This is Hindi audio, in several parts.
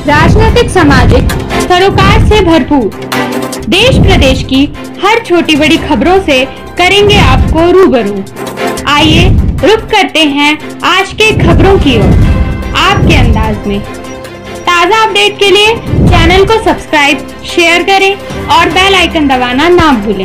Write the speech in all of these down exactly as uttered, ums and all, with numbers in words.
राजनीतिक सामाजिक सरोकार से भरपूर देश प्रदेश की हर छोटी बड़ी खबरों से करेंगे आपको रूबरू। आइए रुक करते हैं आज के खबरों की ओर आपके अंदाज में। ताज़ा अपडेट के लिए चैनल को सब्सक्राइब, शेयर करें और बेल आइकन दबाना ना भूलें।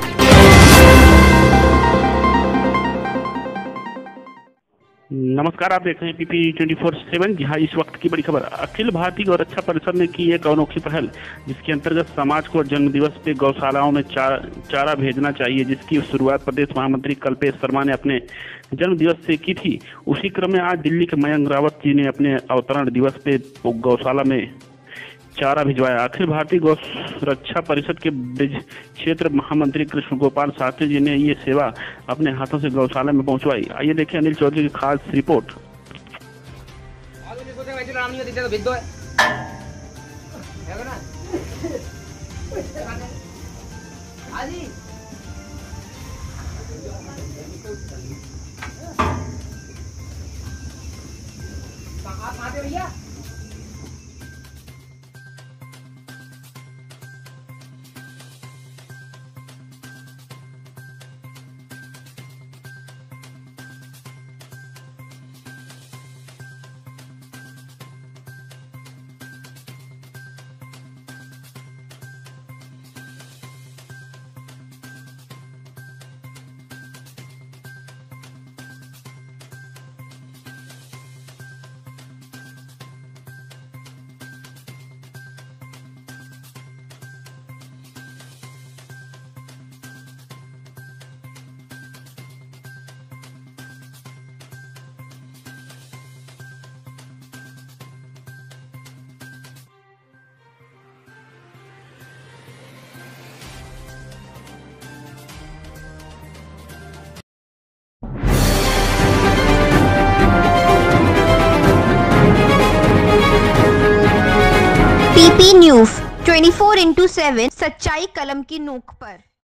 नमस्कार, आप देख रहे हैं पीपी ट्वेंटी फोर सेवन। जहां इस वक्त की बड़ी खबर, अखिल भारतीय गौरक्षा परिषद ने की एक अनोखी पहल, जिसके अंतर्गत समाज को जन्म दिवस पे गौशालाओं में चा, चारा भेजना चाहिए, जिसकी शुरुआत प्रदेश महामंत्री कल्पेश शर्मा ने अपने जन्म दिवस से की थी। उसी क्रम में आज दिल्ली के मयंक रावत जी ने अपने अवतरण दिवस पे गौशाला में चारा भिजवाया। अखिल भारतीय गौ रक्षा परिषद के ब्रिज क्षेत्र महामंत्री कृष्ण गोपाल शास्त्री जी ने ये सेवा अपने हाथों से गौशाला में पहुंचवाई। आइए देखें अनिल चौधरी की खास रिपोर्ट। भैया PP news twenty four into seven, सच्चाई कलम की नोक पर।